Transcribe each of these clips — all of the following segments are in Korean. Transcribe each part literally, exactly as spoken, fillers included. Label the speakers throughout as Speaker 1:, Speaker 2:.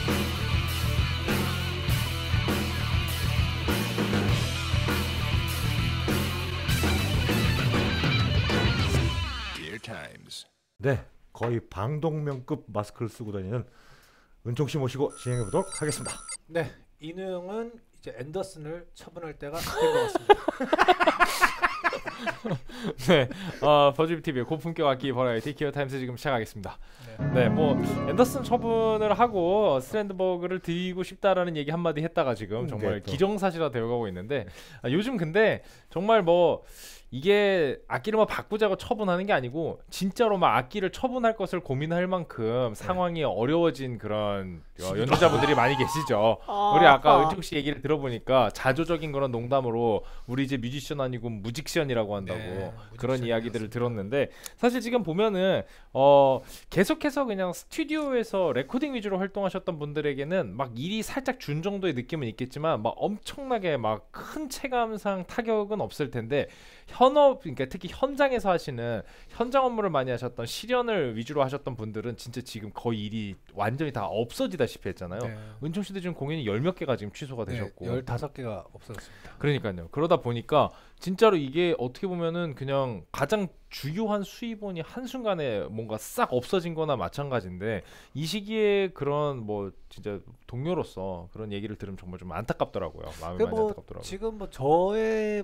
Speaker 1: 네, 거의 방독면급 마스크를 쓰고 다니는 은총 씨 모시고 진행해 보도록 하겠습니다.
Speaker 2: 네, 이능은 이제 앤더슨을 처분할 때가 된 것 같습니다.
Speaker 3: 네, 어, 버즈비티비의 고품격 악기 버라이티 기어타임스 지금 시작하겠습니다. 네. 네, 뭐 앤더슨 처분을 하고 스트랜드버그를 드리고 싶다라는 얘기 한마디 했다가 지금 정말 음, 기정사실화 되어가고 있는데 아, 요즘 근데 정말 뭐 이게 악기를 뭐 바꾸자고 처분하는 게 아니고 진짜로 막 악기를 처분할 것을 고민할 만큼 상황이 네. 어려워진 그런 어, 연주자분들이 많이 계시죠. 아, 우리 아까 아. 은총 씨 얘기를 들어보니까 자조적인 그런 농담으로 우리 이제 뮤지션 아니고 무직션이라고 한다고 네, 그런 이야기들을 들었는데 사실 지금 보면은 어 계속해서 그냥 스튜디오에서 레코딩 위주로 활동하셨던 분들에게는 막 일이 살짝 준 정도의 느낌은 있겠지만 막 엄청나게 막 큰 체감상 타격은 없을 텐데 현업, 그러니까 특히 현장에서 하시는 현장 업무를 많이 하셨던 실현을 위주로 하셨던 분들은 진짜 지금 거의 일이 완전히 다 없어지다시피 했잖아요. 네. 은총 씨도 지금 공연이 열 몇 개가 지금 취소가 되셨고
Speaker 2: 네, 열다섯 개가 없어졌습니다.
Speaker 3: 그러니까요. 그러다 보니까 진짜로 이게 어떻게 보면은 그냥 가장 주요한 수입원이 한순간에 뭔가 싹 없어진 거나 마찬가지인데 이 시기에 그런 뭐 진짜 동료로서 그런 얘기를 들으면 정말 좀 안타깝더라고요. 마음이 많이
Speaker 2: 뭐
Speaker 3: 안타깝더라고요.
Speaker 2: 지금 뭐 저의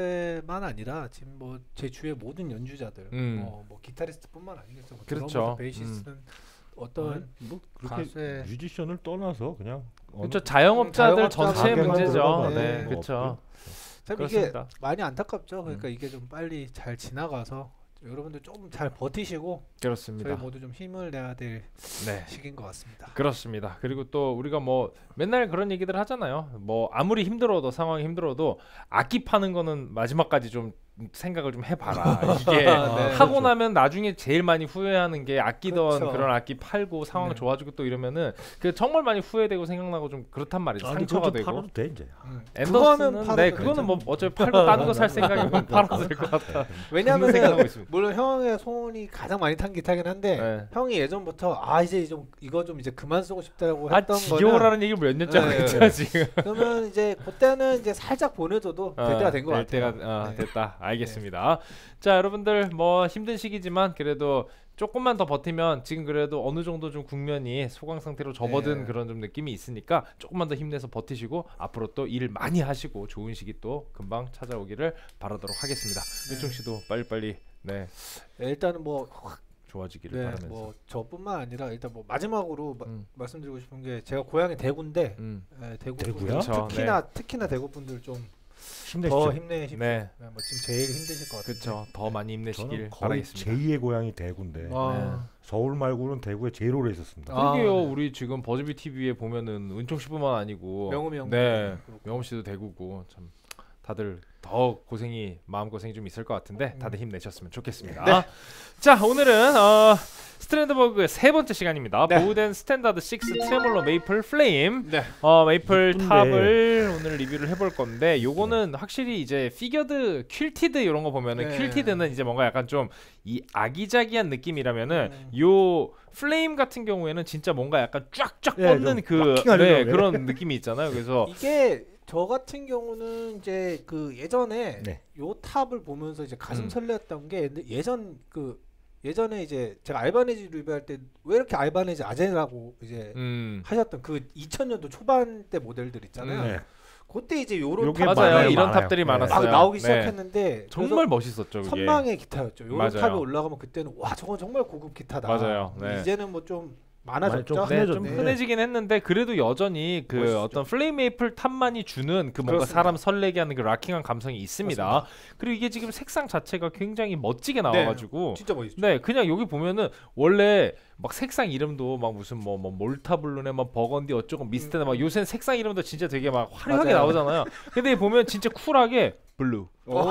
Speaker 2: 문제만 아니라 지금 뭐 제 주위의 모든 연주자들 음. 뭐, 뭐 기타리스트뿐만 아니겠죠. 뭐
Speaker 3: 그렇죠.
Speaker 2: 베이시스트는 음. 어떤 아니,
Speaker 1: 뭐 그렇게 가수의 뮤지션을 떠나서 그냥
Speaker 3: 그렇죠. 자영업자들 음, 전체의 문제죠. 네,
Speaker 2: 네.
Speaker 3: 그렇죠.
Speaker 2: 참 이게 많이 안타깝죠. 그러니까 음. 이게 좀 빨리 잘 지나가서 여러분들 좀 잘 버티시고
Speaker 3: 그렇습니다.
Speaker 2: 저희 모두 좀 힘을 내야 될 네. 시기인 것 같습니다.
Speaker 3: 그렇습니다. 그리고 또 우리가 뭐 맨날 그런 얘기들 하잖아요. 뭐 아무리 힘들어도 상황이 힘들어도 악기 파는 거는 마지막까지 좀 생각을 좀 해봐라. 이게 네. 하고 그렇죠. 나면 나중에 제일 많이 후회하는 게 아끼던 그렇죠. 그런 악기 팔고 상황 네. 좋아지고 또 이러면은 그 정말 많이 후회되고 생각나고 좀 그렇단 말이죠. 상처가 되고.
Speaker 1: 팔아도 돼 이제.
Speaker 3: 음. 앤더슨은 네 그거는 뭐 어차피 팔고 다른 거 살 생각이면 팔아도 될 것 같다.
Speaker 2: 왜냐하면 물론 형의 손이 가장 많이 탄 기타긴 한데 네. 형이 예전부터 아 이제 좀 이거 좀 이제 그만 쓰고 싶다고 했던
Speaker 3: 아, 지겨워라는 얘기를 몇 년째 하고 있죠
Speaker 2: 네.
Speaker 3: 지금.
Speaker 2: 그러면 이제 그때는 이제 살짝 보내줘도 될 때가 된 것 같아요.
Speaker 3: 때가 어, 네. 됐다. 알겠습니다. 네. 자 여러분들 뭐 힘든 시기지만 그래도 조금만 더 버티면 지금 그래도 어느 정도 좀 국면이 소강 상태로 접어든 네. 그런 좀 느낌이 있으니까 조금만 더 힘내서 버티시고 앞으로 또 일을 많이 하시고 좋은 시기 또 금방 찾아오기를 바라도록 하겠습니다. 네. 은총 씨도 빨리빨리 네.
Speaker 2: 네 일단은 뭐
Speaker 3: 좋아지기를
Speaker 2: 네,
Speaker 3: 바라면서
Speaker 2: 뭐 저뿐만 아니라 일단 뭐 마지막으로 마, 음. 말씀드리고 싶은 게 제가 고향이 대구인데 음. 네, 대구 분들 특히나 네. 특히나 대구 분들 좀
Speaker 1: 힘내시죠.
Speaker 2: 더 힘내십시오.
Speaker 3: 네.
Speaker 2: 네, 뭐 지금 제일 힘드실 것 같아요.
Speaker 3: 그렇죠. 더 많이 힘내시길
Speaker 1: 거의
Speaker 3: 바라겠습니다.
Speaker 1: 제이의 고향이 대구인데 아. 네. 서울 말고는 대구에 제일 오래 있었습니다.
Speaker 3: 아, 그러게요. 네. 우리 지금 버즈비 티비에 보면은 은총 씨뿐만 아니고
Speaker 2: 명음이 형,
Speaker 3: 네, 명음 씨도 대구고 참 다들 더 고생이 마음 고생이 좀 있을 것 같은데 다들 힘내셨으면 좋겠습니다. 네. 자 오늘은 어, 스트랜드버그의 세 번째 시간입니다. 네. 보우덴 스탠다드 육 트레몰로 메이플 플레임
Speaker 2: 네.
Speaker 3: 어, 메이플 이쁜데. 탑을 오늘 리뷰를 해볼 건데 요거는 네. 확실히 이제 피겨드 퀼티드 이런 거 보면은 네. 퀼티드는 이제 뭔가 약간 좀 이 아기자기한 느낌이라면은 음. 요 플레임 같은 경우에는 진짜 뭔가 약간 쫙쫙 뻗는 네, 그 네, 그런 느낌이 있잖아요. 그래서
Speaker 2: 이게 저 같은 경우는 이제 그 예전에 네. 요 탑을 보면서 이제 가슴 음. 설레었던 게 예전 그 예전에 이제 제가 알바네지 리뷰할 때 왜 이렇게 알바네지 아제라고 이제 음. 하셨던 그 이천 년도 초반 때 모델들 있잖아요. 음. 네. 그때 이제 요런 탑
Speaker 3: 맞아요. 이런 많아요. 탑들이 네. 많았어요.
Speaker 2: 막 나오기
Speaker 3: 네.
Speaker 2: 시작했는데
Speaker 3: 정말 멋있었죠. 그게.
Speaker 2: 선망의 기타였죠. 요런 탑에 올라가면 그때는 와 저건 정말 고급 기타다.
Speaker 3: 맞아요. 네.
Speaker 2: 이제는 뭐 좀 많아졌죠.
Speaker 3: 좀, 네, 좀 흔해지긴 했는데 그래도 여전히 그 멋있죠. 어떤 플레임 메이플 탑만이 주는 그 뭔가 그렇습니다. 사람 설레게 하는 그 락킹한 감성이 있습니다. 그렇습니다. 그리고 이게 지금 색상 자체가 굉장히 멋지게 나와가지고
Speaker 2: 네, 진짜 멋있죠.
Speaker 3: 네, 그냥 여기 보면은 원래 막 색상 이름도 막 무슨 뭐, 뭐 몰타블루네 막 버건디 어쩌고 미스트네 음. 막 요새는 색상 이름도 진짜 되게 막 화려하게 맞아요. 나오잖아요. 근데 보면 진짜 쿨하게 블루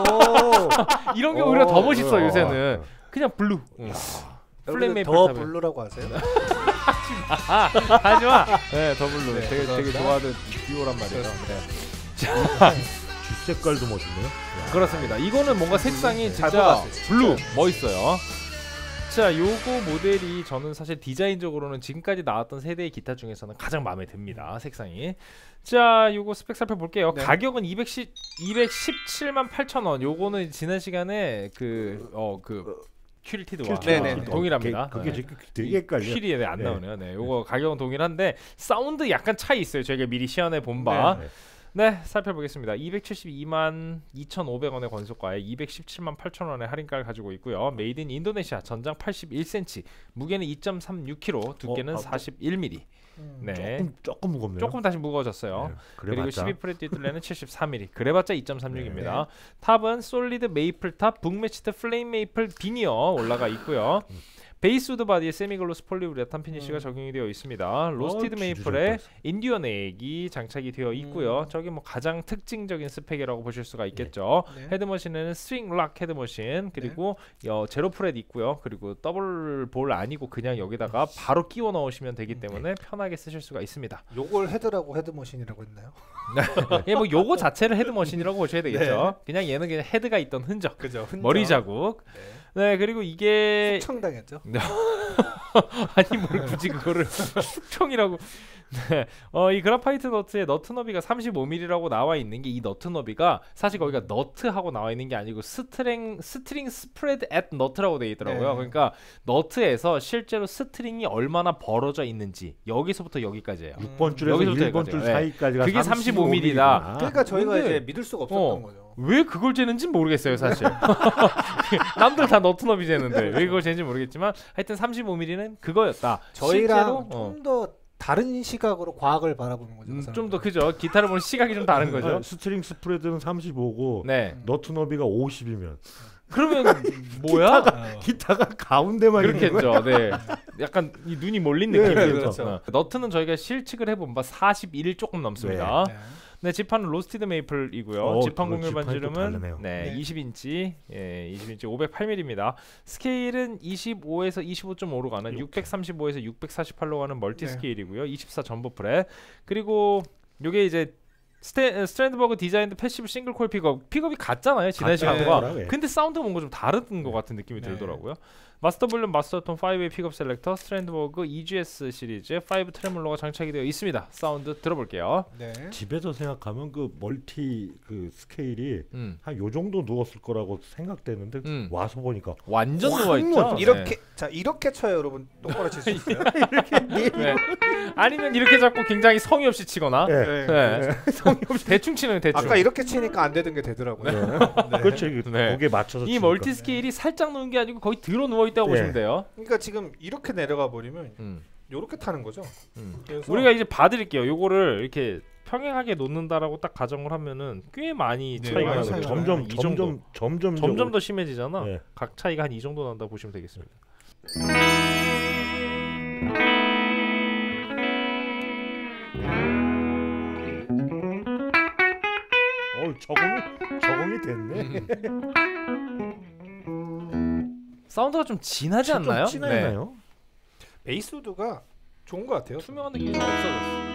Speaker 3: 이런 게 오히려 더 멋있어 요새는. 그냥 블루. 응.
Speaker 2: 플레임 메이플 더 탑을. 블루라고 하세요?
Speaker 3: 하지마 하지마 네 더 블루 네, 되게 되게 좋아하는 듀오란 말이에요. 네. 자
Speaker 1: 뒷색깔도 멋있네요.
Speaker 3: 그렇습니다. 이거는 뭔가 색상이 진짜 블루 멋있어요. 자, 요거 모델이 저는 사실 디자인적으로는 지금까지 나왔던 세대의 기타 중에서는 가장 마음에 듭니다. 색상이. 자, 요거 스펙 살펴볼게요. 네. 가격은 이백십칠만 팔천 원. 요거는 지난 시간에 그 어 그 큐리티드와
Speaker 2: 네네
Speaker 3: 동일합니다.
Speaker 1: 그게 네. 되게 헷갈려.
Speaker 3: 큐리에 안 나오네요. 네, 요거 가격은 동일한데 사운드 약간 차이 있어요. 저희가 미리 시연해 본 바. 네. 네, 살펴보겠습니다. 이백칠십이만 이천오백 원의 권속가에 이백십칠만 팔천 원의 할인가를 가지고 있고요. 메이드 인 인도네시아, 전장 팔십일 센티미터, 무게는 이 점 삼육 킬로그램, 두께는 어, 아, 사십일 밀리미터.
Speaker 1: 음, 네, 조금 조금 무겁네요.
Speaker 3: 조금 다시 무거워졌어요. 네, 그리고 십이 프렛 뒷둘레는 칠십사 밀리미터. 그래봤자 이 점 삼육입니다. 네. 탑은 솔리드 메이플 탑, 북매치드 플레임 메이플 비니어 올라가 있고요. 음. 베이스우드 바디에 세미글로스 폴리우레탄 피니쉬가 음. 적용이 되어 있습니다. 로스티드 어, 메이플에 인디언 액이 장착이 되어 있고요. 음. 저기 뭐 가장 특징적인 스펙이라고 보실 수가 있겠죠. 네. 네. 헤드머신에는 스트링 락 헤드머신, 그리고 네. 어, 제로 프렛 있고요. 그리고 더블 볼 아니고 그냥 여기다가 바로 끼워 넣으시면 되기 때문에 네. 편하게 쓰실 수가 있습니다.
Speaker 2: 요걸 헤드라고 헤드머신이라고 했나요?
Speaker 3: 예, 뭐 요거 자체를 헤드머신이라고 보셔야 되겠죠. 네. 그냥 얘는 그냥 헤드가 있던 흔적,
Speaker 2: 그죠, 흔적.
Speaker 3: 머리 자국. 네. 네, 그리고 이게
Speaker 2: 숙청당했죠.
Speaker 3: 아니 뭘 굳이 그거를 숙청이라고. 네, 어, 이 그라파이트 너트의 너트 너비가 삼십오 밀리미터라고 나와 있는 게 이 너트 너비가 사실 거기가 너트하고 나와 있는 게 아니고 스트링 스트링 스프레드 앳 너트라고 되어 있더라고요. 네. 그러니까 너트에서 실제로 스트링이 얼마나 벌어져 있는지 여기서부터 여기까지예요.
Speaker 1: 육 번 줄에서 일 번 줄 사이까지가
Speaker 3: 그게 삼십오 밀리미터다.
Speaker 2: 그러니까 저희가 이제 믿을 수가 없었던
Speaker 3: 어,
Speaker 2: 거죠.
Speaker 3: 왜 그걸 재는지 모르겠어요, 사실. 남들 다 너트 너비 재는데 왜 그걸 재는지 모르겠지만 하여튼 삼십오 밀리미터는 그거였다.
Speaker 2: 저희랑 좀 더 어. 다른 시각으로 과학을 바라보는 거죠.
Speaker 3: 음, 좀 더 그죠. 기타를 보는 시각이 좀 다른 거죠.
Speaker 1: 스트링 스프레드는 삼십오고 네. 너트 너비가 오십이면
Speaker 3: 그러면 뭐야?
Speaker 1: 기타가, 기타가 가운데만
Speaker 3: 그렇겠죠. 네. 약간 이 눈이 몰린 느낌이죠. 네, 그렇죠. 어. 너트는 저희가 실측을 해본 바 사십일 조금 넘습니다. 네. 네. 네, 지판은 로스티드 메이플이고요. 어, 지판 공률 반지름은 네, 네. 이십 인치, 예, 이십 인치 오백팔 밀리미터입니다. 스케일은 이십오에서 이십오 점 오로 가는 이렇게. 육백삼십오에서 육백사십팔로 가는 멀티 네. 스케일이고요. 이십사 전보 프렛. 그리고 요게 이제 스테, 스트랜드버그 디자인드 패시브 싱글 코일 픽업. 픽업이 같잖아요, 지난 시간과. 네. 근데 사운드가 뭔가 좀 다른 네. 것 같은 느낌이 네. 들더라고요. 마스터 볼륨 마스터톤 파이브 웨이 픽업 셀렉터 스트랜드버그 이지에스 시리즈 파이브 트레몰로가 장착이 되어 있습니다. 사운드 들어볼게요.
Speaker 1: 네. 집에서 생각하면 그 멀티 그 스케일이 음. 한 요 정도 누웠을 거라고 생각되는데 음. 와서 보니까
Speaker 3: 완전 누워 있죠.
Speaker 2: 이렇게 네. 자 이렇게 쳐요, 여러분. 똑바로 칠 수 있어요?
Speaker 3: 이렇게 네. 아니면 이렇게 잡고 굉장히 성의 없이 치거나 네. 네. 네. 성의 없이 대충 치는 대충.
Speaker 2: 아까 이렇게 치니까 안 되던 게 되더라고요. 네.
Speaker 1: 네. 그렇죠. 네. 거기에 맞춰서
Speaker 3: 이 치니까. 멀티 스케일이 살짝 누운 게 아니고 거의 들어 누워 있다고 네. 보시면 돼요.
Speaker 2: 그러니까 지금 이렇게 내려가 버리면 음. 요렇게 타는 거죠.
Speaker 3: 음. 우리가 이제 봐드릴게요. 요거를 이렇게 평행하게 놓는다라고 딱 가정을 하면은 꽤 많이 네, 차이가 나요.
Speaker 1: 점점 이 점점 점점
Speaker 3: 점점 더 심해지잖아. 네. 각 차이가 한 이 정도 난다 보시면 되겠습니다.
Speaker 1: 어, 적응이 적응이 됐네.
Speaker 3: 사운드가 좀 진하지 않나요?
Speaker 1: 좀 진하나요?
Speaker 2: 네. 베이스우드가 좋은 것 같아요.
Speaker 3: 투명한 느낌이 좀 없어졌어.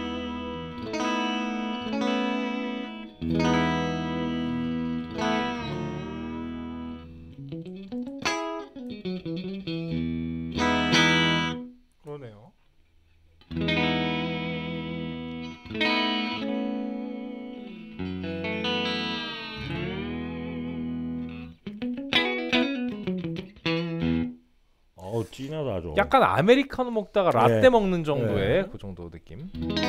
Speaker 2: 그러네요.
Speaker 1: 어, 진하다 좀.
Speaker 3: 약간 아메리카노 먹다가 라떼 네. 먹는 정도의 네. 그 정도 느낌.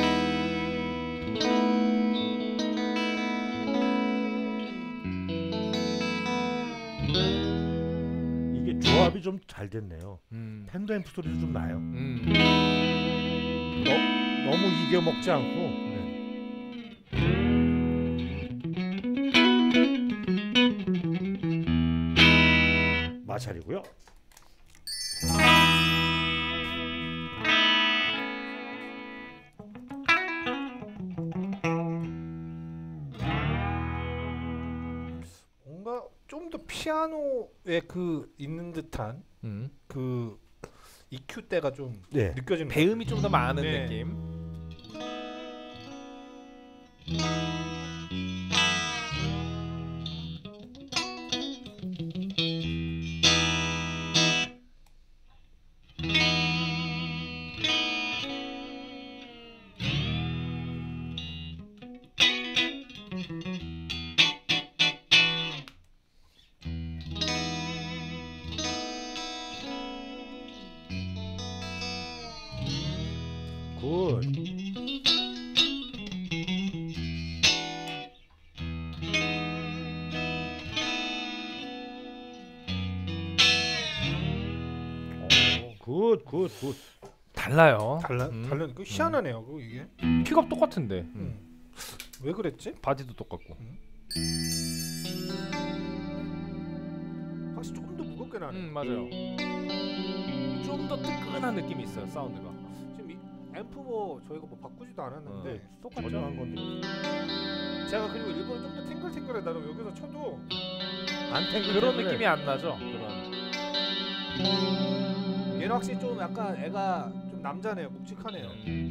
Speaker 1: 이게 조합이 좀 잘 됐네요. 음. 팬더 앰프 소리도 좀 나요. 음. 너, 너무 이겨 먹지 않고. 네. 마찰이고요.
Speaker 2: 뭔가 좀 더 피아노에 그 있는 듯한 음. 그 이큐 때가 좀 네. 느껴지는
Speaker 3: 배음이 좀 더 많은 네. 느낌.
Speaker 1: 굿. 굿, 굿, 굿.
Speaker 3: 달라요.
Speaker 2: 달라?
Speaker 3: 음.
Speaker 2: 달라. 그 희한하네요. 그 이게.
Speaker 3: 픽업 똑같은데. 음.
Speaker 2: 음. 왜 그랬지?
Speaker 3: 바디도 똑같고.
Speaker 2: 음. 확실히 조금 더 무겁게 나네.
Speaker 3: 음, 맞아요. 좀 더 뜨끈한 느낌이 있어요, 사운드가.
Speaker 2: 지금 이 앰프 뭐 저희가 뭐 바꾸지도 않았는데
Speaker 3: 어.
Speaker 2: 똑같죠.
Speaker 1: 한 건데.
Speaker 2: 제가 그리고 일부러 좀 더 탱글탱글하다고 여기서 쳐도
Speaker 1: 안 탱글
Speaker 3: 그런 느낌이 안 나죠. 그런.
Speaker 2: 얘는 확실히 좀 약간 애가 좀 남자네요. 묵직하네요.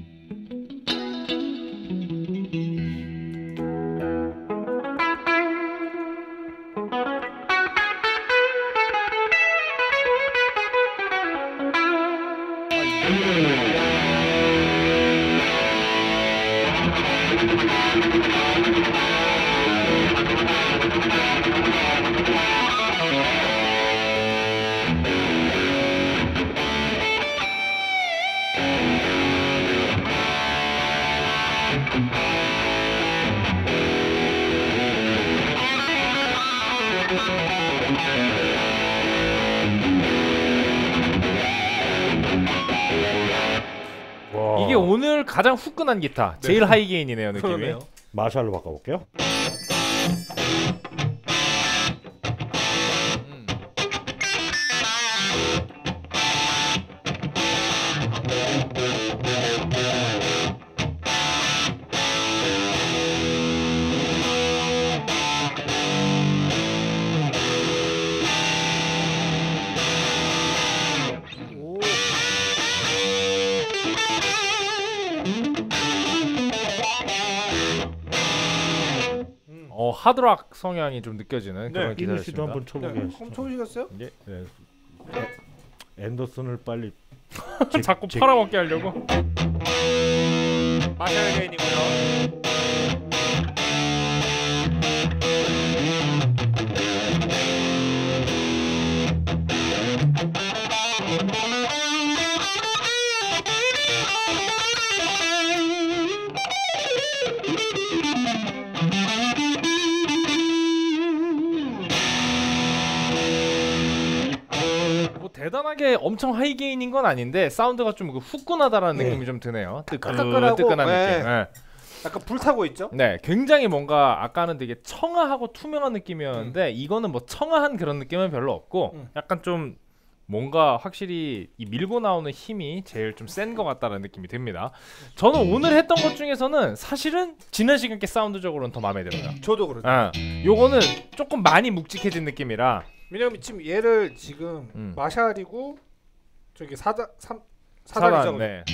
Speaker 3: 이게 오늘 가장 후끈한 기타. 네. 제일 하이 게인이네요, 느낌이.
Speaker 2: 그러네요.
Speaker 1: 마샬로 바꿔볼게요.
Speaker 3: 음.
Speaker 2: 오.
Speaker 3: 어, 하드락 성향이 좀 느껴지는
Speaker 2: 네.
Speaker 3: 그런
Speaker 1: 이누
Speaker 3: 기타였습니다.
Speaker 1: 씨도 한번 쳐보게.
Speaker 2: 네. 한번 쳐보시겠어요?
Speaker 1: 예. 네. 앤더슨을 빨리
Speaker 3: 자꾸 팔아먹게 하려고.
Speaker 2: 마샬 게인이고요.
Speaker 3: 뭐 대단하게 엄청 하이 게인인 건 아닌데 사운드가 좀 그 후끈하다라는
Speaker 1: 네.
Speaker 3: 느낌이 좀 드네요.
Speaker 2: 따끈따끈하고,
Speaker 3: 뜨끈한
Speaker 2: 네.
Speaker 3: 느낌. 네.
Speaker 2: 약간 불타고 있죠?
Speaker 3: 네, 굉장히 뭔가 아까는 되게 청아하고 투명한 느낌이었는데 이거는 뭐 청아한 그런 느낌은 별로 없고
Speaker 2: 음.
Speaker 3: 약간 좀 뭔가 확실히 이 밀고 나오는 힘이 제일 좀 센 것 같다는 느낌이 듭니다. 저는 오늘 했던 것 중에서는 사실은 지난 시간 게 사운드적으로는 더 마음에 들어요.
Speaker 2: 저도 그렇죠.
Speaker 3: 아, 요거는 조금 많이 묵직해진 느낌이라.
Speaker 2: 왜냐면 지금 얘를 지금
Speaker 3: 음.
Speaker 2: 마샬이고 저기 사다 삼 사단이죠.
Speaker 3: 사단, 네.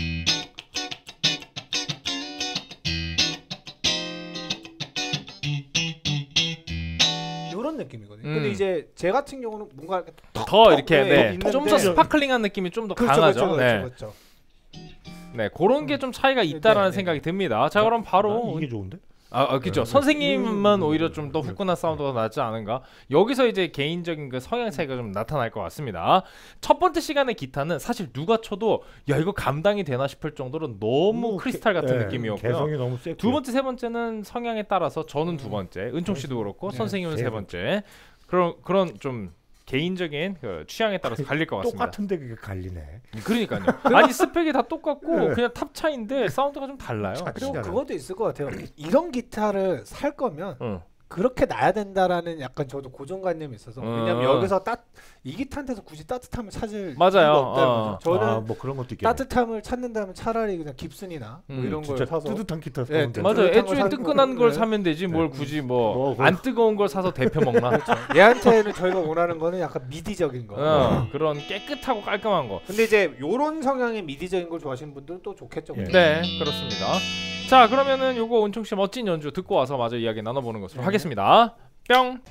Speaker 2: 이런 느낌이거든요.
Speaker 3: 음.
Speaker 2: 근데 이제 제 같은 경우는 뭔가 이렇게 턱,
Speaker 3: 더
Speaker 2: 턱,
Speaker 3: 이렇게 네,
Speaker 2: 있는데
Speaker 3: 좀 더 스파클링한 느낌이 좀 더
Speaker 2: 그렇죠,
Speaker 3: 강하죠.
Speaker 2: 그렇죠,
Speaker 3: 네.
Speaker 2: 그렇죠, 그렇죠.
Speaker 3: 네, 그런 게 좀 차이가 있다라는
Speaker 2: 네, 네.
Speaker 3: 생각이 듭니다. 자, 그럼 바로
Speaker 1: 이게 좋은데?
Speaker 3: 아, 아 그죠.
Speaker 1: 네.
Speaker 3: 선생님은
Speaker 1: 음,
Speaker 3: 오히려 좀 더 후끈한 사운드가 낫지 않은가. 여기서 이제 개인적인 그 성향 차이가 좀 나타날 것 같습니다. 첫 번째 시간의 기타는 사실 누가 쳐도 야 이거 감당이 되나 싶을 정도로 너무 크리스탈 같은
Speaker 1: 네,
Speaker 3: 느낌이었고요.
Speaker 1: 개성이 너무 세고.
Speaker 3: 두 번째, 세 번째는 성향에 따라서 저는 두 번째, 은총 씨도 그렇고
Speaker 2: 네,
Speaker 3: 선생님은
Speaker 1: 세
Speaker 3: 세 번째. 그런 그런 좀 개인적인 그 취향에 따라서 갈릴 것 같습니다.
Speaker 1: 똑같은데 그게 갈리네.
Speaker 3: 그러니까요. 아니 스펙이 다 똑같고
Speaker 1: 네.
Speaker 3: 그냥 탑 차인데 사운드가 좀 달라요.
Speaker 1: 자,
Speaker 2: 그리고
Speaker 1: 진짜로.
Speaker 2: 그것도 있을 것 같아요. 이런 기타를 살 거면
Speaker 3: 응.
Speaker 2: 그렇게 놔야 된다라는 약간 저도 고정관념이 있어서
Speaker 3: 음.
Speaker 2: 왜냐면 여기서 따 이 기타한테서 굳이 따뜻함을 찾을
Speaker 3: 맞아요.
Speaker 2: 이유가 없다는
Speaker 3: 어.
Speaker 2: 거죠. 저는
Speaker 1: 아, 뭐 그런 것도 있겠네.
Speaker 2: 따뜻함을 찾는다면 차라리 그냥 깁슨이나 뭐
Speaker 3: 음,
Speaker 2: 이런 걸
Speaker 1: 진짜
Speaker 2: 사서
Speaker 1: 뜨뜻한 기타
Speaker 2: 네,
Speaker 1: 사면 돼.
Speaker 3: 맞아요.
Speaker 2: 뜨뜻한 거
Speaker 3: 애초에
Speaker 2: 사는
Speaker 3: 뜨끈한
Speaker 2: 거.
Speaker 3: 걸
Speaker 2: 네.
Speaker 3: 사면 되지 뭘 굳이 뭐
Speaker 1: 뭐, 뭐.
Speaker 3: 안 뜨거운 걸 사서 데펴 먹나?
Speaker 2: 얘한테는 저희가 원하는 거는 약간 미디적인 거.
Speaker 3: 어, 그런 깨끗하고 깔끔한 거.
Speaker 2: 근데 이제 요런 성향의 미디적인 걸 좋아하시는 분들은 또 좋겠죠.
Speaker 1: 예.
Speaker 3: 네, 그렇습니다. 자, 그러면은 요거 은총 씨 멋진 연주 듣고 와서 마저 이야기 나눠보는 것으로
Speaker 2: 네.
Speaker 3: 하겠습니다. 뿅.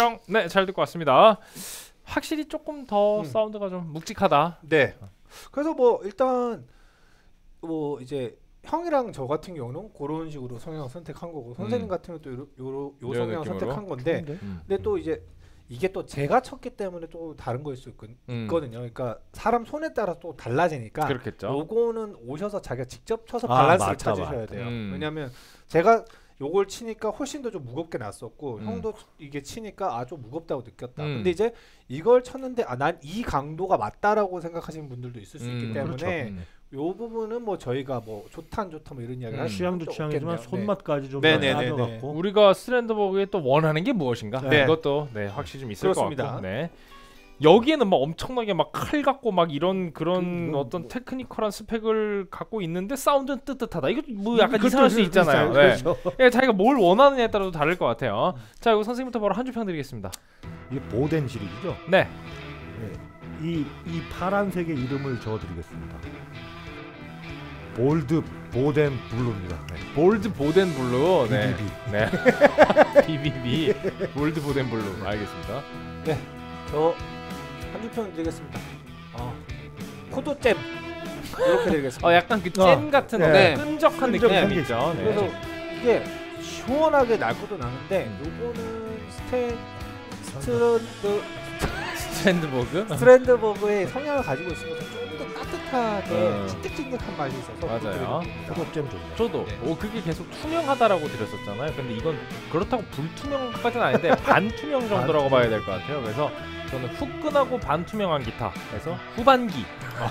Speaker 3: 뿅. 네, 잘 듣고 왔습니다. 확실히 조금 더 음. 사운드가 좀 묵직하다.
Speaker 2: 네. 그래서 뭐 일단 뭐 이제 형이랑 저 같은 경우는 그런 식으로 성향을 선택한 거고 선생님 음. 같은 경우는 또 요, 요, 요 성향을 선택한 건데 음. 근데 또 이제 이게 또 제가 쳤기 때문에 또 다른 거일 수 있, 음. 있거든요. 그러니까 사람 손에 따라 또 달라지니까
Speaker 3: 그렇겠죠.
Speaker 2: 요거는 오셔서 자기가 직접 쳐서
Speaker 1: 아,
Speaker 2: 밸런스를
Speaker 1: 맞다,
Speaker 2: 찾으셔야
Speaker 1: 맞다.
Speaker 2: 돼요.
Speaker 3: 음.
Speaker 2: 왜냐하면 제가 요걸 치니까 훨씬 더 좀 무겁게 났었고
Speaker 3: 음.
Speaker 2: 형도 이게 치니까 아 좀 무겁다고 느꼈다.
Speaker 3: 음.
Speaker 2: 근데 이제 이걸 쳤는데 아 난 이 강도가 맞다라고 생각하시는 분들도 있을 수
Speaker 3: 음.
Speaker 2: 있기 때문에
Speaker 1: 그렇죠.
Speaker 3: 음.
Speaker 2: 요 부분은 뭐 저희가 뭐 좋다 안 좋다 뭐 이런 이야기를
Speaker 3: 음.
Speaker 2: 할
Speaker 1: 취향도
Speaker 2: 수는
Speaker 1: 취향이지만
Speaker 2: 없겠네요.
Speaker 1: 손맛까지 좀
Speaker 2: 네네네네.
Speaker 1: 따져갖고
Speaker 3: 우리가 스트랜드버그에 또 원하는 게 무엇인가?
Speaker 2: 네.
Speaker 3: 이것도 네, 확실히 좀 있을
Speaker 2: 그렇습니다.
Speaker 3: 것 같고. 네. 여기에는 막 엄청나게 막 칼 갖고 막 이런 그런
Speaker 1: 그, 뭐,
Speaker 3: 어떤
Speaker 1: 뭐.
Speaker 3: 테크니컬한 스펙을 갖고 있는데 사운드는 뜨뜻하다. 이거 뭐 약간
Speaker 1: 그것도
Speaker 3: 이상할 수
Speaker 1: 그렇죠.
Speaker 3: 있잖아요. 네.
Speaker 1: 그렇죠.
Speaker 3: 예, 자기가 뭘 원하느냐에 따라서 다를 것 같아요. 자, 이거 선생님부터 바로 한 줄 평 드리겠습니다.
Speaker 1: 이게 보덴 시리즈죠.
Speaker 3: 네.
Speaker 1: 네. 이, 이 파란색의 이름을 적어드리겠습니다. 볼드 보덴 블루입니다. 네.
Speaker 3: 볼드 보덴 블루. 네.
Speaker 1: 비비비.
Speaker 3: 네. 비비비. 볼드 보덴 블루. 알겠습니다.
Speaker 2: 네. 저 한 줄 평 드리겠습니다. 어. 포도잼 이렇게 드리겠습니다.
Speaker 3: 어, 약간 그 잼
Speaker 1: 어,
Speaker 3: 같은
Speaker 1: 네.
Speaker 3: 끈적한
Speaker 1: 끈적한
Speaker 3: 느낌이
Speaker 1: 게
Speaker 3: 있죠. 네.
Speaker 2: 그래서 이게 시원하게 날 것도 나는데 요거는 스탠 스트랜드
Speaker 3: 스트랜드버그?
Speaker 2: 스트랜드버그의 성향을 가지고 있으면서 좀 더 따뜻하게
Speaker 3: 음.
Speaker 2: 찐득찐득한 맛이 있어서
Speaker 3: 맞아요.
Speaker 1: 포도잼 좋네.
Speaker 3: 저도
Speaker 2: 네.
Speaker 3: 오 그게 계속 투명하다라고 드렸었잖아요. 근데 이건 그렇다고 불투명까지는 아닌데 반투명 정도라고 봐야 될 것 같아요. 그래서 저는 후끈하고 반투명한 기타. 그래서 후반기.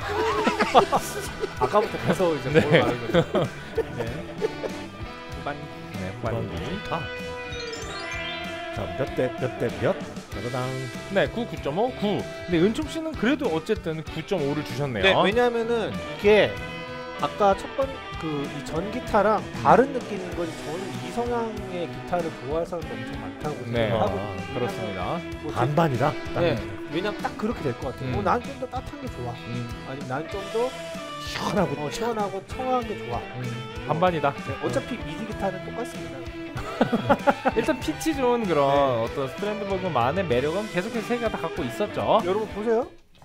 Speaker 2: 아까부터 계속 이제
Speaker 3: 네.
Speaker 2: 뭘 말하는 거죠. 네. 후반기.
Speaker 3: 네, 후반기.
Speaker 1: 아. 자, 몇 대 몇 대 몇? 짜자당.
Speaker 3: 네, 구, 구 점 오, 구. 근데 은총 씨는 그래도 어쨌든 구 점 오를 주셨네요.
Speaker 2: 네, 왜냐하면은 이게 아까 첫 번 그 이 전 기타랑 다른 느낌인 거지. 저는 이 성향의 기타를 좋아할 사람도 엄청 많다고
Speaker 3: 네,
Speaker 2: 생각하고
Speaker 3: 아, 그렇습니다.
Speaker 2: 뭐
Speaker 1: 반반이다.
Speaker 2: 네, 왜냐면 딱 그렇게 될 것 같아요.
Speaker 3: 음.
Speaker 2: 뭐 난 좀 더 따뜻한 게 좋아.
Speaker 3: 음,
Speaker 2: 아니면 난 좀 더
Speaker 1: 시원하고
Speaker 2: 어, 시원하고 청아한 게 좋아.
Speaker 3: 음, 반반이다.
Speaker 2: 네, 어차피 미디 기타는 똑같습니다.
Speaker 3: 일단 피치 좋은 그런
Speaker 2: 네.
Speaker 3: 어떤 스트랜드버그만의 매력은 계속해서 세계가 다 갖고 있었죠.
Speaker 2: 여러분 보세요.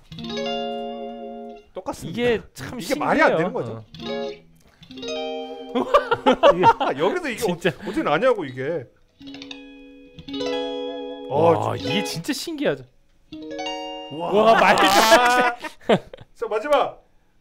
Speaker 2: 똑같습니다.
Speaker 3: 이게 참
Speaker 2: 이게 말이 안
Speaker 3: 신기해요.
Speaker 2: 되는 거죠.
Speaker 3: 어.
Speaker 2: 아, 여기서 이게
Speaker 3: 진짜.
Speaker 2: 어, 어떻게 나냐고 이게.
Speaker 3: 와,
Speaker 2: 어,
Speaker 3: 이게 진짜 신기하죠.
Speaker 2: 와,
Speaker 3: 와, 말도 안 돼.
Speaker 2: 자 마지막.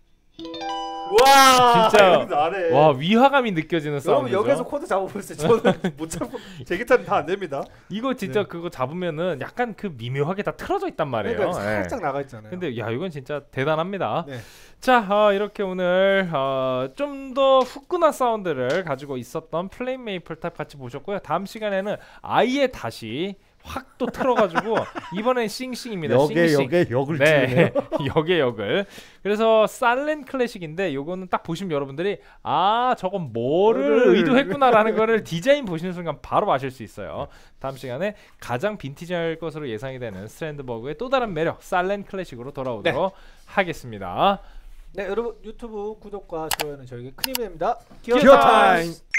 Speaker 2: 와,
Speaker 3: 진짜.
Speaker 2: 여기서 안 해.
Speaker 3: 와, 위화감이 느껴지는
Speaker 2: 여러분
Speaker 3: 사운드죠.
Speaker 2: 여기서 코드 잡아보세요. 저는 못 잡고 제 기타는 다 안 됩니다.
Speaker 3: 이거 진짜
Speaker 2: 네.
Speaker 3: 그거 잡으면은 약간 그 미묘하게 다 틀어져 있단 말이에요.
Speaker 2: 그러니까
Speaker 3: 네.
Speaker 2: 살짝 나가 있잖아요.
Speaker 3: 근데 야, 이건 진짜 대단합니다.
Speaker 2: 네.
Speaker 3: 자, 어, 이렇게 오늘 어, 좀 더 후끈한 사운드를 가지고 있었던 플레인 메이플 탑 같이 보셨고요. 다음 시간에는 아예 다시 확 또 틀어가지고 이번엔 싱싱입니다.
Speaker 1: 역에
Speaker 3: 싱싱.
Speaker 1: 역에 역을
Speaker 3: 네,
Speaker 1: 치네요.
Speaker 3: 역의 역을. 그래서 살렌 클래식인데 요거는 딱 보시면 여러분들이 아 저건 뭐를
Speaker 1: 뭐를.
Speaker 3: 의도했구나라는 거를 디자인 보시는 순간 바로 아실 수 있어요. 다음 시간에 가장 빈티지할 것으로 예상이 되는 스트랜드버그의 또 다른 매력 살렌 클래식으로 돌아오도록 하겠습니다.
Speaker 2: 네, 여러분 유튜브 구독과 좋아요는 저에게 큰 힘이 됩니다.
Speaker 3: 기어
Speaker 1: 기어 타임.